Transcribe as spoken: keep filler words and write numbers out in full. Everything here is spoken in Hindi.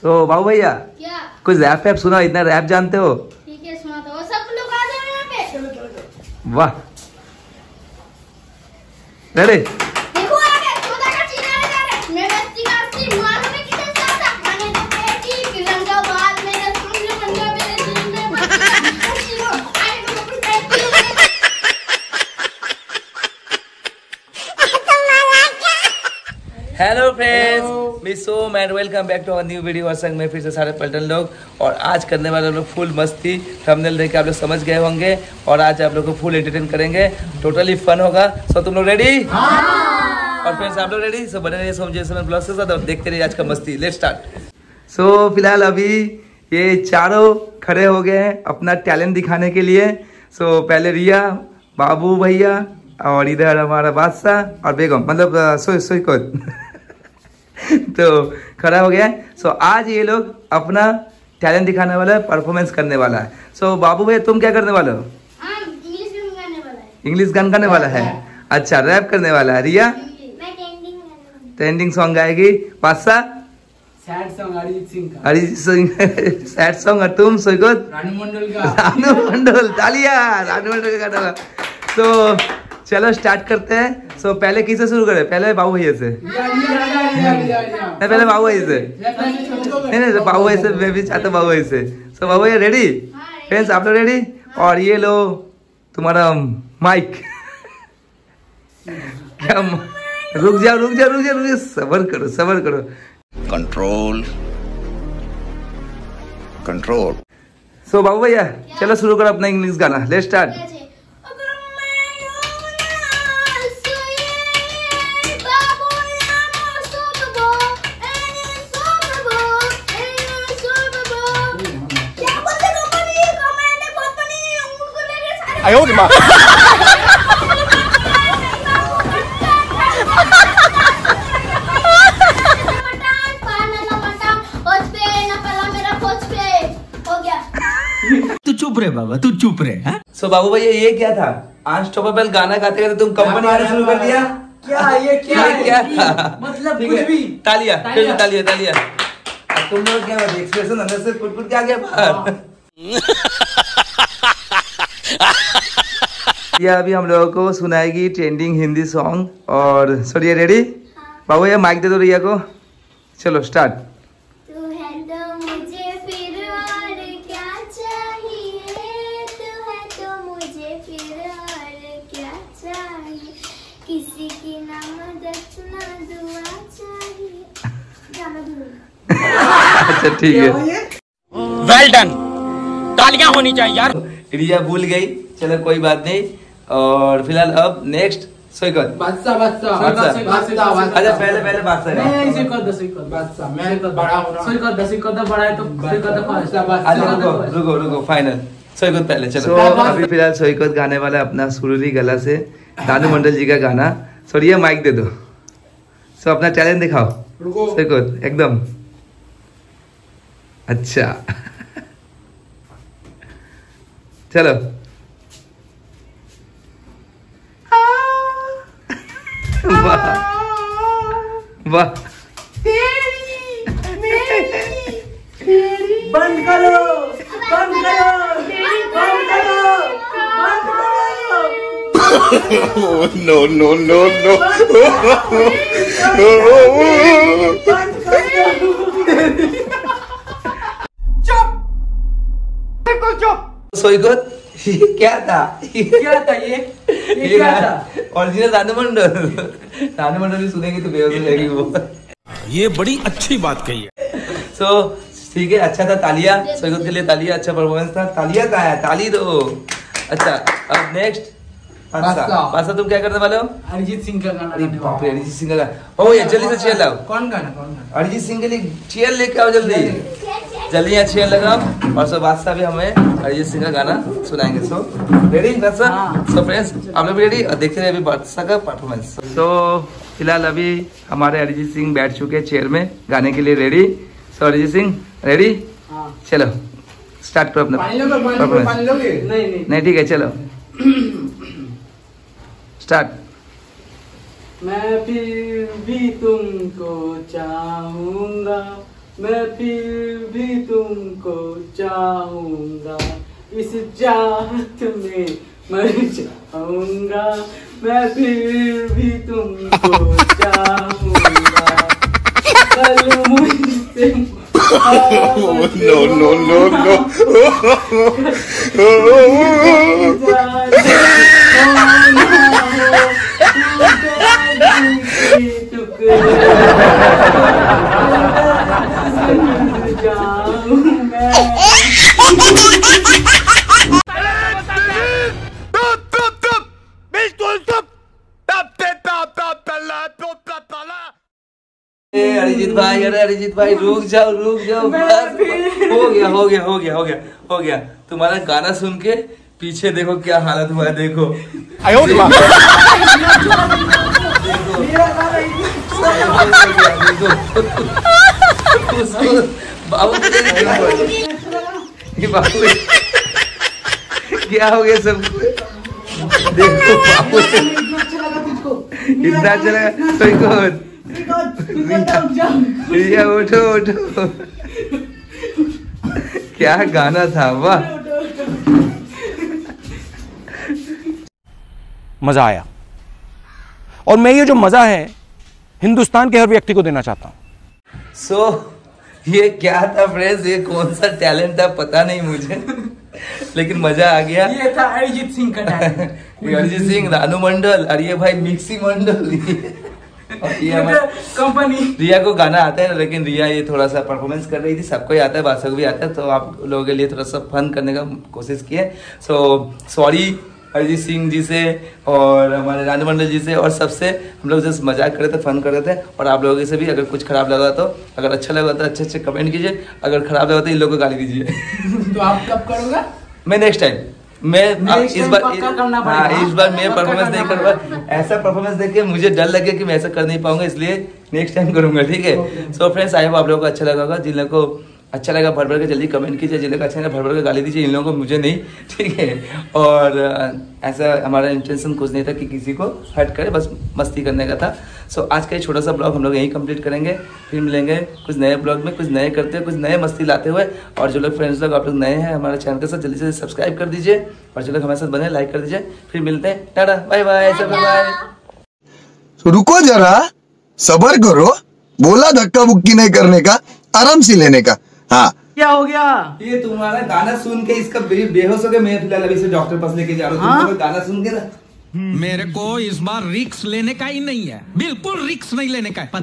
तो बाबू भैया क्या कुछ रैप वैप सुना, इतना रैप जानते हो? ठीक है सुना दो, सब लोग आ जाओ यहाँ पे। चलो चलो चलो। वाह रेडी। देखो आ गए चौदह का चीना लगा रहे। मैं बच्ची का अस्सी मारो में किधर से आता खाने तो पेटी फिल्म का बाल मेरे सुन ले पंजा मेरे दिल में बच्ची को आई नो पेटी। Hello friends, me Som and welcome back to our new video. और संग में फिर से सारे पलटन लोग, और आज करने वाले लोग फुल मस्ती। थंबनेल देख के आप लोग समझ गए होंगे, और आज आप लोग को फुल एंटरटेन करेंगे, टोटली फन होगा। सो तुम लोग रेडी? हाँ। और फ्रेंड्स आप लोग रेडी? सो बने रहिए सोम जैसे ब्लॉग के साथ और देखते रहिए आज का मस्ती। Let's start. सो फिलहाल अभी ये चारों खड़े हो गए हैं अपना टैलेंट दिखाने के लिए। सो पहले रिया, बाबू भैया, और इधर हमारा बादशाह और बेगम, मतलब सोई सोई को तो खड़ा हो गया है। सो आज ये लोग अपना टैलेंट दिखाने वाला है, परफॉर्मेंस करने वाला है। सो बाबू भैया तुम क्या करने वाले हो? इंग्लिश गाना गाने वाला है। इंग्लिश गाना गाने वाला है, अच्छा रैप करने वाला है। रिया ट्रेंडिंग सॉन्ग गाएगी। बादशाह सैड सॉन्ग अरिजीत सिंह का। Arijit Singh sad song. और तुम सोईकोत? रानू मंडल का। रानू मंडल, तालियां रानू मंडल का गाना। तो चलो स्टार्ट करते हैं। सो so, पहले किससे शुरू करें? पहले बाबू भैया से। नहीं पहले बाबू भैया से। नहीं नहीं बाबू भैया से, मैं भी चाहता बाबू भैया से। सो बाबू भैया रेडी? फ्रेंड्स आप लोग रेडी? और ये लो तुम्हारा माइक। क्या रुक जाओ रुक जाओ रुक जाओ रुक जाओ, सबर करो सबर करो। Control control. सो बाबू भैया चलो शुरू करो अपना इंग्लिश गाना। Let's start. आयो रे माँ। तू चुप रहे बाबा, तू चुप रहे। हाँ? सो बाबू भैया ये क्या था? अनस्टॉपेबल गाना गाते गाते तुम कंपनी आना शुरू कर दिया। क्या ये क्या ये क्या था? मतलब ठीक कुछ है, भी। तालियां फिर से तालियां तालियां। अब तुम लोग क्या बात, एक्सप्रेशन अंदर से कुट कुट के आ गया बाहर। ये अभी हम लोगों को सुनाएगी ट्रेंडिंग हिंदी सॉन्ग। और सॉरी रेडी? बाबू भैया माइक दे दो रिया को। चलो स्टार्ट। तू है तो मुझे फिर और क्या चाहिए, तू है तो मुझे फिर और क्या चाहिए, किसी की ना मदद ना दुआ चाहिए। अच्छा ठीक है, वेल डन, तालियां होनी चाहिए यार। रिया भूल गई, चलो कोई बात नहीं। और फिलहाल अब नेक्स्ट सोईकोत। बादशाह बादशाह बादशाह। बादशाह। अच्छा पहले पहले बादशाह नहीं है। इसे कर दो सिक्का बादशाह। मैं तो बड़ा हो रहा हूं। सिक्का दस सिक्का बड़ा है तो सिक्का तो अच्छा बादशाह। रुको रुको रुको फाइनल सोईकोत पहले। चलो अभी फिलहाल सोईकोत गाने वाला है अपना सुरीली गला से रानू मंडल जी का गाना। सो रिया माइक दे दो। सो अपना टैलेंट दिखाओ सोईकोत एकदम। अच्छा चलो वाह वाह। बंद करो बंद करो बंद करो बंद करो। No no no no. चुप बिल्कुल चुप। सोईकोत ये क्या था? क्या था ये ये क्या था? ओरिजिनल रानू मंडल। रानू मंडल भी सुनेंगे तो बेहोश हो जाएगी वो। ये बड़ी अच्छी बात कही है। सो ठीक है, अच्छा था, तालियां सोईकोत के लिए तालियां। अच्छा परफॉर्मेंस था, तालियां कहाँ है? ताली दो। अच्छा अब नेक्स्ट बादशाह। बादशाह तुम क्या करने वाले हो? अरिजीत सिंह का गाना। अरे बाप रे, अरिजीत सिंह का गाना। ओ ये जल्दी से चेयर लाओ। कौन गाना कौन गाना? अरिजीत सिंह के लिए चेयर लेके आओ जल्दी जल्दी, यहाँ चेयर लगाओ। और सो बादशाह भी हमें अरिजीत सिंह का गाना सुनाएंगे। सो रेडी बादशाह? सो फ्रेंड्स आप लोग रेडी? और देखते रहे अभी बादशाह का परफॉर्मेंस। सो फिलहाल अभी हमारे अरिजीत सिंह बैठ चुके हैं चेयर में गाने के लिए। Ready? So Arijit Singh ready? चलो स्टार्ट करो अपना परफॉर्मेंस। नहीं नहीं नहीं ठीक है चलो स्टार्ट। मैं फिर भी तुमको चाहूंगा, मैं फिर भी तुमको चाहूंगा, इस चाहत में मर जाऊंगा, मैं फिर भी तुमको चाहूंगा, कल मुझसे no, no, no, no. Arijit भाई, अरे अरिजीत भाई रुक जाओ रुक जाओ, बस हो गया हो गया हो गया हो गया हो गया। तुम्हारा गाना सुन के पीछे देखो क्या हालत हुआ है, देखो देखो बाबू बाबू क्या हो गया सबको, देखो बाबू इतना अच्छा लगा तो रिया उठो उठो, क्या गाना था, वाह मजा आया। और मैं ये जो मजा है हिंदुस्तान के हर व्यक्ति को देना चाहता हूं। सो so, ये क्या था फ्रेंड्स, ये कौन सा टैलेंट था पता नहीं मुझे, लेकिन मजा आ गया। ये था अरिजीत सिंह का टैलेंट। अरिजीत सिंह, रानू मंडल, और ये भाई मिक्सी मंडल और ये हमारे कंपनी। रिया को गाना आता है लेकिन रिया ये थोड़ा सा परफॉर्मेंस कर रही थी, सबको ही आता है, बादशाह को भी आता है, तो आप लोगों के लिए थोड़ा सा फन करने का कोशिश किए। सो सॉरी अरिजीत सिंह जी से और हमारे रानू मंडल जी से और सबसे, हम लोग जस्ट मजाक कर रहे थे, फन कर रहे थे। और आप लोगों से भी अगर कुछ खराब लगा तो, अगर अच्छा लगा तो अच्छे अच्छे कमेंट कीजिए, अगर खराब लगा तो इन लोगों को गाली दीजिए। तो आप कब करोगे? मैं नेक्स्ट टाइम मैं Next इस time बार पक्का करना हाँ पड़ेगा। इस बार मैं पक्का परफॉर्मेंस नहीं करना करूँगा, ऐसा परफॉर्मेंस देख के मुझे डर लगे कि मैं ऐसा कर नहीं पाऊंगा, इसलिए नेक्स्ट टाइम करूंगा, ठीक है। सो फ्रेंड्स आई होप आप लोगों को अच्छा लगा होगा, जिन लोगों को अच्छा लगा भर भर के जल्दी कमेंट कीजिए, जिन लोगों को अच्छा लगा भर भर के गाली दीजिए, इन लोगों को मुझे नहीं, ठीक है। और ऐसा हमारा इंटेंशन कुछ नहीं था कि किसी को हर्ट करे, बस मस्ती करने का था। सो so, आज का ये छोटा सा ब्लॉग हम लोग यहीं कंप्लीट करेंगे, फिर मिलेंगे कुछ नए ब्लॉग में, कुछ नए करते हुए, कुछ नए मस्ती लाते हुए। और जो लोग फ्रेंड्स लोग आप लोग नए हैं हमारे चैनल के साथ, जल्दी से सब्सक्राइब कर दीजिए, और जो लोग हमारे साथ बने लाइक कर दीजिए। फिर मिलते हैं, टाटा बाय बाय, सब बाय। रुको जरा, सबर करो, बोला धक्का बुक्की नहीं करने का, आराम से लेने का। हाँ क्या हो गया? ये तुम्हारा गाना सुन के इसका बे, बेहोश हो गया, मैं फिलहाल अभी से डॉक्टर पास लेके जा रहा हूँ। हाँ? तुम गाना सुन के ना मेरे को इस बार रिक्स लेने का ही नहीं है, बिल्कुल रिक्स नहीं लेने का है।